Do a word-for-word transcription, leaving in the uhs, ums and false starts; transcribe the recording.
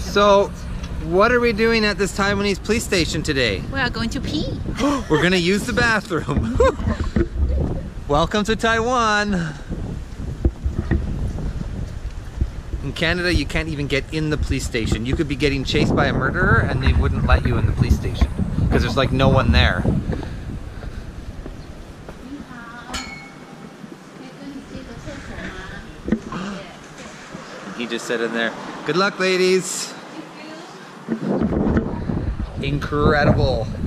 So, what are we doing at this Taiwanese police station today? We are going to pee. We're gonna use the bathroom. Welcome to Taiwan. In Canada, you can't even get in the police station. You could be getting chased by a murderer and they wouldn't let you in the police station because there's like no one there. He just said in there, good luck, ladies. Incredible.